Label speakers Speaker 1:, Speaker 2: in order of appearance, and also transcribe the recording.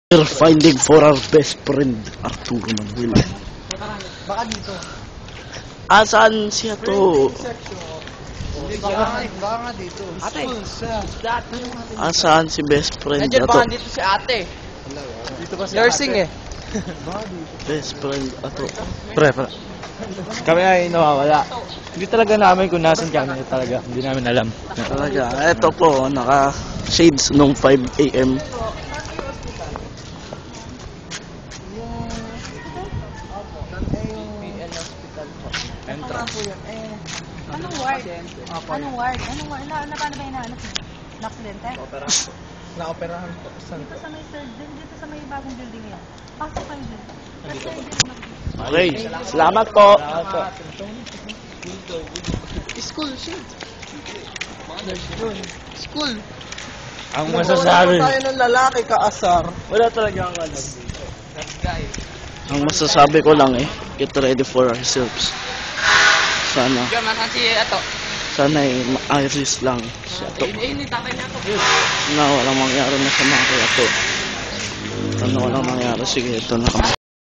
Speaker 1: We're finding for our best friend, Arturo Manuel.
Speaker 2: Baka dito.
Speaker 1: Saan siya to?
Speaker 2: Baka nga dito.
Speaker 3: Ate,
Speaker 1: Saan si best friend
Speaker 3: nandiyan
Speaker 1: ato?
Speaker 3: baka dito si ate.
Speaker 2: Dito ba si
Speaker 3: Nursing
Speaker 2: ate?
Speaker 3: eh.
Speaker 1: Best friend ato.
Speaker 4: Pre, kami ay nawawala. Hindi talaga namin kung nasan kami talaga. Hindi namin alam.
Speaker 1: Talaga, eto po, naka shades nung 5 AM.
Speaker 5: Anong ward? Anong ward? Anong ward? Paano ba hinahanap mo? Naksidente?
Speaker 2: Naoperahan po.
Speaker 5: Dito sa may third, dito sa may bagong building yan. Pasok kayo dyan.
Speaker 1: Okay, salamat po.
Speaker 3: School siya. School.
Speaker 4: Ang masasabi,
Speaker 2: Tayo ng lalaki kaasar.
Speaker 4: wala talaga ang alam.
Speaker 1: Ang masasabi ko lang get ready for ourselves. Sana,
Speaker 3: Gaman si ato.
Speaker 1: sana ayos lang siya to.
Speaker 3: Ini tatay niya to.
Speaker 1: Na walang mangyari na sa mga kaya to. Ano walang mangyari, sige, ito na kami.